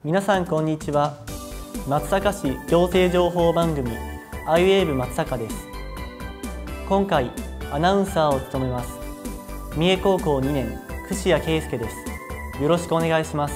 皆さんこんにちは。松阪市行政情報番組iWave松阪です。今回アナウンサーを務めます三重高校2年櫛谷圭介です。よろしくお願いします。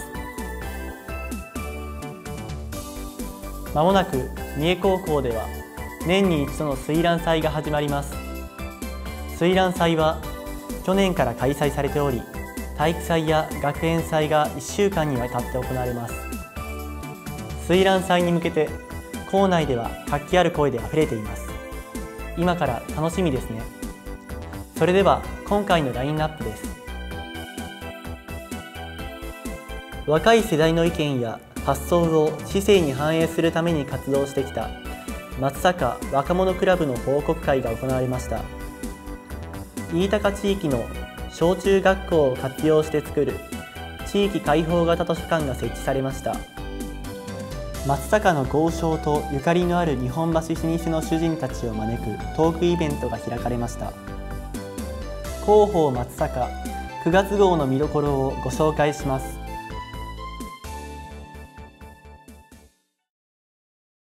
まもなく三重高校では年に一度の水蘭祭が始まります。水蘭祭は去年から開催されており、体育祭や学園祭が1週間にわたって行われます。水蘭祭に向けて校内では活気ある声であふれています。今から楽しみですね。それでは今回のラインナップです。若い世代の意見や発想を市政に反映するために活動してきた松阪若者クラブの報告会が行われました。飯高地域の小中学校を活用して作る地域開放型図書館が設置されました。松阪の豪商とゆかりのある日本橋老舗の主人たちを招くトークイベントが開かれました。広報松阪9月号の見どころをご紹介します。